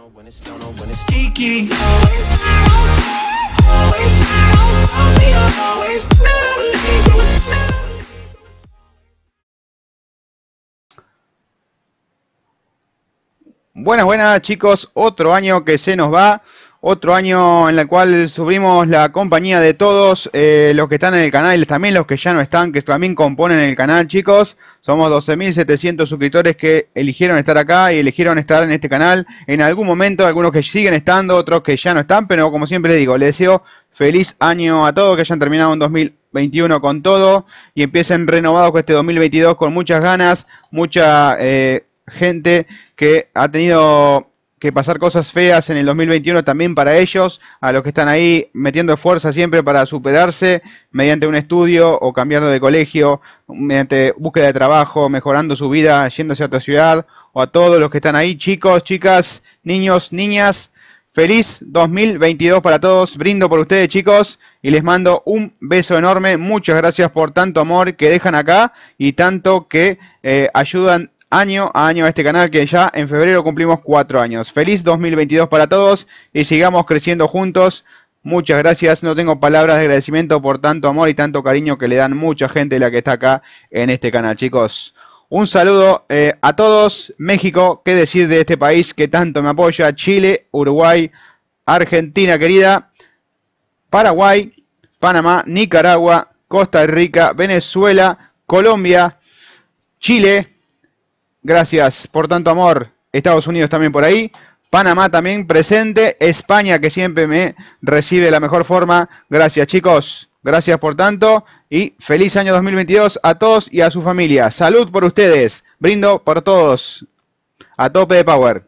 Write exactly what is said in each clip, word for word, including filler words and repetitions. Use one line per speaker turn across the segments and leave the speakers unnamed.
Buenas, buenas chicos, otro año que se nos va, otro año en el cual subimos la compañía de todos eh, los que están en el canal y también los que ya no están, que también componen el canal, chicos. Somos doce mil setecientos suscriptores que eligieron estar acá y eligieron estar en este canal en algún momento, algunos que siguen estando, otros que ya no están, pero como siempre les digo, les deseo feliz año a todos, que hayan terminado en dos mil veintiuno con todo y empiecen renovados con este dos mil veintidós con muchas ganas, mucha eh, gente que ha tenido que pasar cosas feas en el dos mil veintiuno también para ellos, a los que están ahí metiendo fuerza siempre para superarse mediante un estudio o cambiando de colegio, mediante búsqueda de trabajo, mejorando su vida, yéndose a otra ciudad, o a todos los que están ahí, chicos, chicas, niños, niñas, feliz dos mil veintidós para todos, brindo por ustedes chicos y les mando un beso enorme, muchas gracias por tanto amor que dejan acá y tanto que eh, ayudan año a año a este canal, que ya en febrero cumplimos cuatro años. Feliz dos mil veintidós para todos y sigamos creciendo juntos. Muchas gracias, no tengo palabras de agradecimiento por tanto amor y tanto cariño que le dan mucha gente la que está acá en este canal, chicos. Un saludo eh, a todos. México, qué decir de este país que tanto me apoya. Chile, Uruguay, Argentina querida, Paraguay, Panamá, Nicaragua, Costa Rica, Venezuela, Colombia, Chile. Gracias por tanto amor. Estados Unidos también por ahí. Panamá también presente. España, que siempre me recibe de la mejor forma. Gracias, chicos. Gracias por tanto. Y feliz año dos mil veintidós a todos y a su familia. Salud por ustedes. Brindo por todos. A tope de power.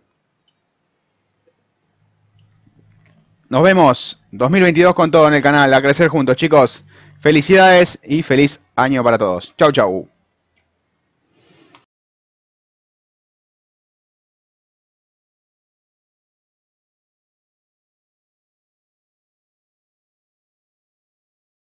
Nos vemos dos mil veintidós con todo en el canal. A crecer juntos, chicos. Felicidades y feliz año para todos. Chau, chau.